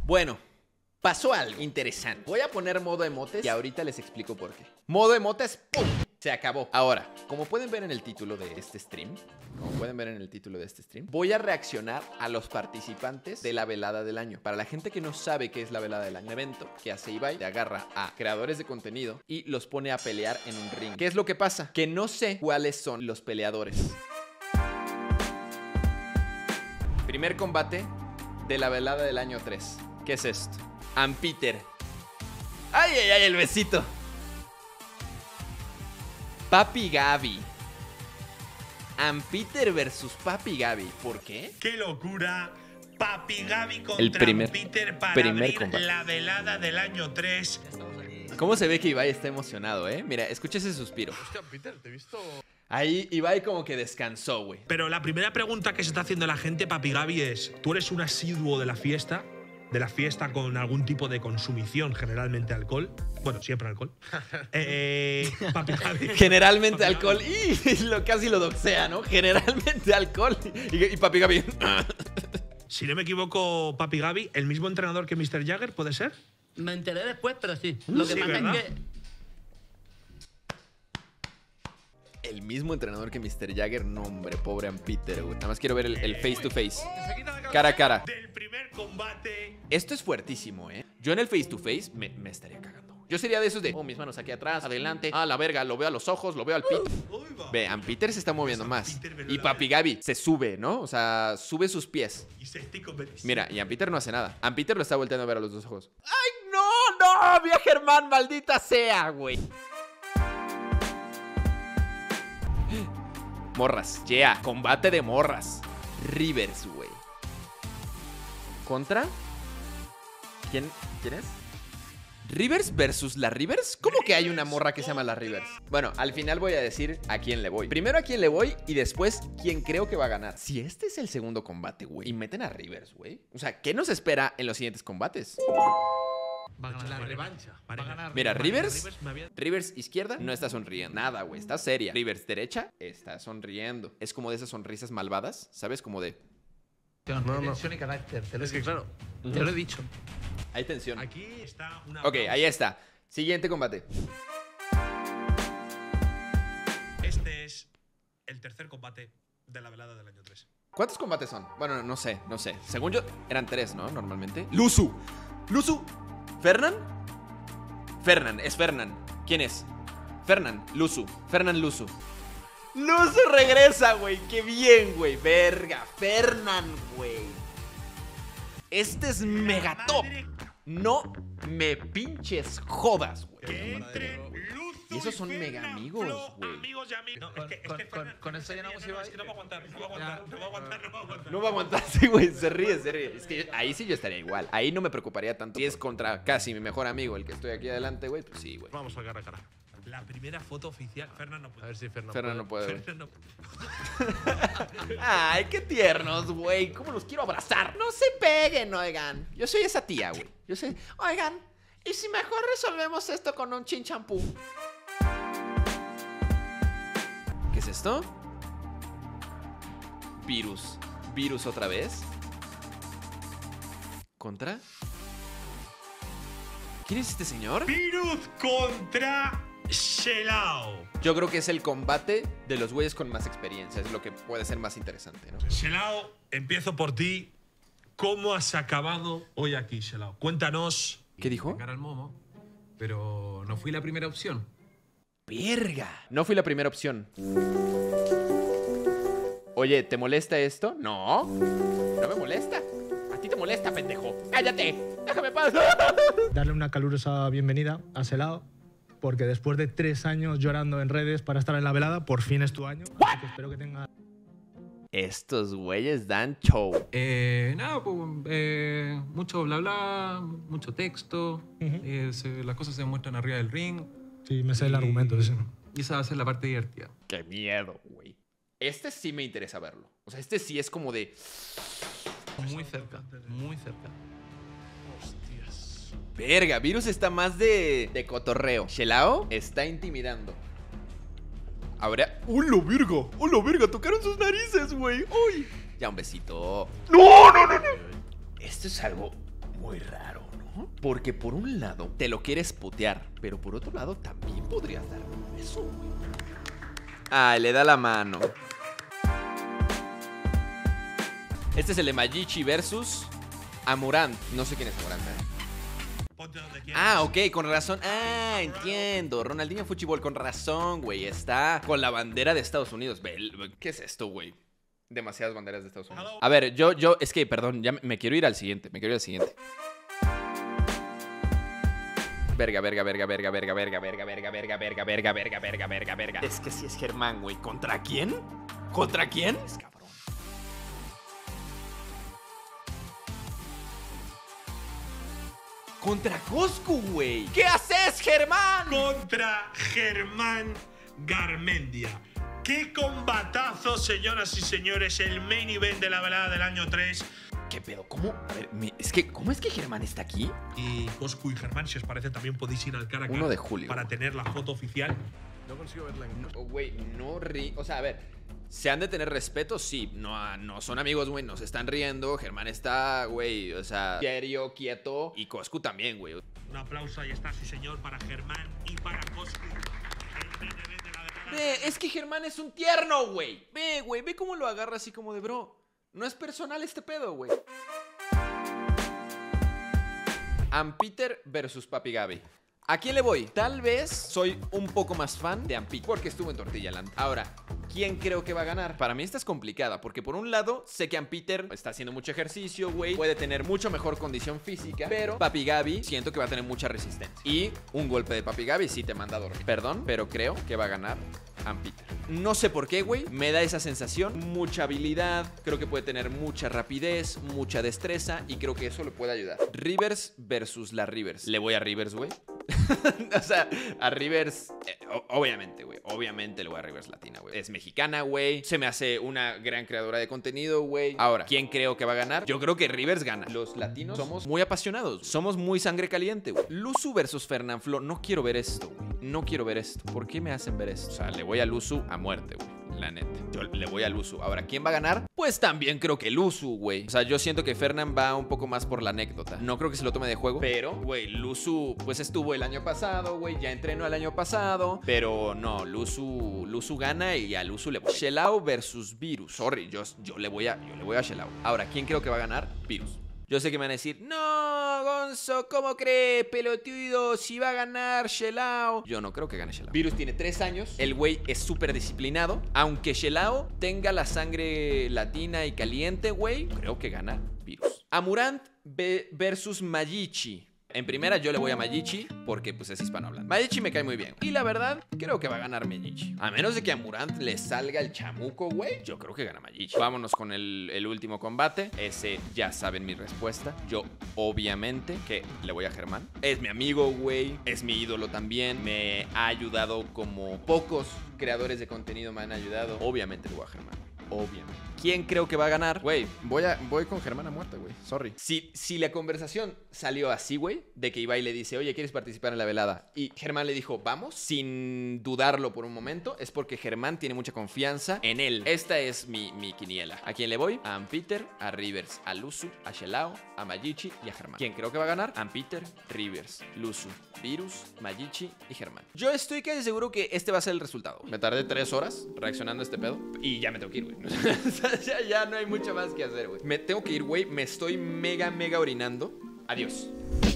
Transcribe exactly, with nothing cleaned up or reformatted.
Bueno, pasó algo interesante. Voy a poner modo emotes y ahorita les explico por qué. Modo emotes, ¡pum! Se acabó. Ahora, como pueden ver en el título de este stream, como pueden ver en el título de este stream, voy a reaccionar a los participantes de la velada del año. Para la gente que no sabe qué es la velada del año, un evento que hace Ibai, te agarra a creadores de contenido y los pone a pelear en un ring. ¿Qué es lo que pasa? Que no sé cuáles son los peleadores. Primer combate de la velada del año tres. ¿Qué es esto? Ampiter. ¡Ay, ay, ay! El besito. Papi Gaby. Ampiter versus Papi Gaby. ¿Por qué? ¡Qué locura! Papi Gaby contra El primer, Ampiter para primer abrir combate. la velada del año tres. ¿Cómo se ve que Ibai está emocionado, eh? Mira, escucha ese suspiro. Hostia, Peter, te he visto. Ahí Ibai como que descansó, güey. Pero la primera pregunta que se está haciendo la gente, Papi Gaby, es: ¿tú eres un asiduo de la fiesta? ¿De la fiesta con algún tipo de consumición, generalmente alcohol? Bueno, siempre alcohol. eh, Papi Gaby. Generalmente Papi alcohol. Gaby. Y lo, casi lo doxea, ¿no? Generalmente alcohol. Y, y Papi Gaby. Si no me equivoco, Papi Gaby, ¿el mismo entrenador que mister Jagger, puede ser? Me enteré después, pero sí. Lo que Sí, pasa ¿verdad? es que El mismo entrenador que mister Jagger. No, hombre, pobre Ampiter, güey. Nada más quiero ver el, el face to face. Cara a cara. Del primer combate. Esto es fuertísimo, ¿eh? Yo en el face to face me, me estaría cagando. Yo sería de esos de, oh, mis manos aquí atrás, adelante. Ah, la verga, lo veo a los ojos, lo veo al pito. Ve, Ampiter se está moviendo más. Y Papi Gaby se sube, ¿no? O sea, sube sus pies. Y se estoy convencido. Mira, y Ampiter no hace nada. Ampiter lo está volteando a ver a los dos ojos. ¡Ay, no! ¡No! ¡Vía Germán, maldita sea, güey! Morras. Yeah, combate de morras. Rivers, güey. ¿Contra? ¿Quién? ¿Quién es? ¿Rivers versus la Rivers? ¿Cómo que hay una morra que se llama la Rivers? Bueno, al final voy a decir a quién le voy. Primero a quién le voy y después quién creo que va a ganar. Si este es el segundo combate, güey, y meten a Rivers, güey. O sea, ¿qué nos espera en los siguientes combates? Va a ganar la revancha. Va a ganar. Mira, Rivers, Rivers me había- Rivers izquierda no está sonriendo. Nada, güey, está seria. Rivers derecha está sonriendo. Es como de esas sonrisas malvadas, ¿sabes? Como de... No, no. Tensión y carácter. Te lo es que claro, te lo he dicho. Hay tensión. Aquí está una. Ok, ahí está. Siguiente combate. Este es el tercer combate de la velada del año tres. ¿Cuántos combates son? Bueno, no sé, no sé. Según yo, eran tres, ¿no? Normalmente. ¡Luzu! ¡Luzu! ¿Fernan? Fernan, es Fernan. ¿Quién es? Fernan, Luzu. Fernan Luzu. ¡Luzu regresa, güey! ¡Qué bien, güey! ¡Verga! Fernan, güey. Este es mega top. No me pinches jodas, güey. Que entre Luzu Y esos son y mega Fernanfloo, amigos, güey. Amigos y amigos. No, es que, es Con- que con- Fernan- con eso llenamos no, no, Ibai. es que no va a aguantar, no va a aguantar, no va a aguantar, no va a aguantar. No va a aguantar, sí, güey. Se ríe, se ríe. Es que yo- ahí sí yo estaría igual. Ahí no me preocuparía tanto. Si es contra casi mi mejor amigo, el que estoy aquí adelante, güey, pues sí, güey. Vamos a cara a cara. La primera foto oficial, Fernan no puede. A ver si Fernando. Fernan no puede, güey. Fernan no- Ay, qué tiernos, güey. ¿Cómo los quiero abrazar? No se peguen, oigan. Yo soy esa tía, güey. Yo soy... Oigan, ¿y si mejor resolvemos esto con un chin champú? ¿Qué es esto? Virus. Virus otra vez. ¿Contra? ¿Quién es este señor? Virus contra Shelao. Yo creo que es el combate de los güeyes con más experiencia. Es lo que puede ser más interesante, ¿no? Shelao, empiezo por ti. ¿Cómo has acabado hoy aquí, Shelao? Cuéntanos. ¿Qué dijo? Vengar al Momo, pero no fui la primera opción. ¡Verga! No fui la primera opción. Oye, ¿te molesta esto? No. No me molesta. A ti te molesta, pendejo. ¡Cállate! ¡Déjame pasar! Darle una calurosa bienvenida a Shelao, porque después de tres años llorando en redes para estar en la velada, por fin es tu año. Así que espero que tenga... Estos güeyes dan show. Eh, nada, pues, eh, mucho bla bla, mucho texto, Ujú. eh, se- las cosas se demuestran arriba del ring. Sí, me sé el y- argumento ese. Y esa va a ser la parte divertida. ¡Qué miedo, güey! Este sí me interesa verlo. O sea, este sí es como de... Muy cerca, muy cerca. Hostias. Verga, Virus está más de, de cotorreo. Shelao está intimidando. Ahora... ¡Hola, verga! ¡Hola, verga! Tocaron sus narices, güey. ¡Uy! Ya, un besito. ¡No, no, no, no! Esto es algo muy raro, ¿no? Porque por un lado te lo quieres putear, pero por otro lado también podrías dar un beso, güey. Ay, le da la mano. Este es el de Majichi versus Amurant. No sé quién es Amurant, ¿eh? Ah, ok, con razón. Ah, entiendo. Ronaldinho Fútbol, con razón, güey. Está con la bandera de Estados Unidos. ¿Qué es esto, güey? Demasiadas banderas de Estados Unidos. A ver, yo, yo, es que, perdón, ya me quiero ir al siguiente. Me quiero ir al siguiente. Verga, verga, verga, verga, verga, verga, verga, verga, verga, verga, verga, verga, verga, verga, verga. Es que sí es Germán, güey. ¿Contra quién? ¿Contra quién? Es cabrón. Contra Coscu, güey. ¿Qué haces, Germán? Contra Germán Garmendia. ¡Qué combatazo, señoras y señores! El main event de la velada del año tres. ¿Qué pedo? ¿Cómo? A ver, me, es que, ¿cómo es que Germán está aquí? Y Coscu y Germán, si os parece, también podéis ir al cara a cara uno de julio. Para tener la foto oficial. No consigo verla en... No, güey, no ri... O sea, a ver... ¿Se han de tener respeto? Sí. No, no son amigos, güey. No se están riendo. Germán está, güey, o sea, serio, quieto. Y Coscu también, güey. Un aplauso, ahí está, sí señor, para Germán y para Coscu. Ve, es que Germán es un tierno, güey. Ve, güey, ve cómo lo agarra así como de bro. No es personal este pedo, güey. Ampeter versus Papi Gaby. ¿A quién le voy? Tal vez soy un poco más fan de Ampeter porque estuvo en Tortilla Land. Ahora, ¿quién creo que va a ganar? Para mí esta es complicada porque por un lado sé que Ampeter está haciendo mucho ejercicio, güey. Puede tener mucho mejor condición física, pero Papi Gaby siento que va a tener mucha resistencia. Y un golpe de Papi Gaby sí te manda a dormir. Perdón, pero creo que va a ganar Ampeter. No sé por qué, güey. Me da esa sensación. Mucha habilidad. Creo que puede tener mucha rapidez, mucha destreza y creo que eso le puede ayudar. Rivers versus la Rivers. Le voy a Rivers, güey. O sea, a Rivers, eh, obviamente, güey. Obviamente le voy a Rivers Latina, güey. Es mexicana, güey. Se me hace una gran creadora de contenido, güey. Ahora, ¿quién creo que va a ganar? Yo creo que Rivers gana. Los latinos somos muy apasionados. Somos muy sangre caliente, güey. Luzu versus Fernanfloo. No quiero ver esto, güey. No quiero ver esto. ¿Por qué me hacen ver esto? O sea, le voy a Luzu a muerte, güey. La neta. Yo le voy a Luzu. Ahora, ¿quién va a ganar? Pues también creo que Luzu, güey. O sea, yo siento que Fernan va un poco más por la anécdota. No creo que se lo tome de juego. Pero, güey, Luzu, pues estuvo el año pasado, güey. Ya entrenó el año pasado. Pero no, Luzu, Luzu gana y a Luzu le voy. Shelao versus Virus. Sorry, yo, yo, le voy a, yo le voy a Shelao. Ahora, ¿quién creo que va a ganar? Virus. Yo sé que me van a decir, no, Gonzo, ¿cómo crees, pelotudo? Si va a ganar Shelao. Yo no creo que gane Shelao. Virus tiene tres años. El güey es súper disciplinado. Aunque Shelao tenga la sangre latina y caliente, güey, creo que gana Virus. Amurant versus Majichi. En primera yo le voy a Majichi porque pues es hispanohablante. Majichi me cae muy bien. Y la verdad, creo que va a ganar Majichi. A menos de que a Amurant le salga el chamuco, güey. Yo creo que gana Majichi. Vámonos con el, el último combate. Ese ya saben mi respuesta. Yo obviamente que le voy a Germán. Es mi amigo, güey. Es mi ídolo también. Me ha ayudado como pocos creadores de contenido me han ayudado. Obviamente le voy a Germán. Obviamente. ¿Quién creo que va a ganar? Güey, voy, a, voy con Germán a muerte, güey. Sorry. Si, si la conversación salió así, güey, de que Ibai le dice, oye, ¿quieres participar en la velada? Y Germán le dijo, vamos, sin dudarlo por un momento, es porque Germán tiene mucha confianza en él. Esta es mi, mi quiniela. ¿A quién le voy? A Ampeter, a Rivers, a Luzu, a Shelao, a Majichi y a Germán. ¿Quién creo que va a ganar? Ampeter, Rivers, Luzu, Virus, Majichi y Germán. Yo estoy casi seguro que este va a ser el resultado. Me tardé tres horas reaccionando a este pedo y ya me tengo que ir, güey. ya, ya no hay mucho más que hacer, güey. Me tengo que ir, güey. Me estoy mega, mega orinando. Adiós.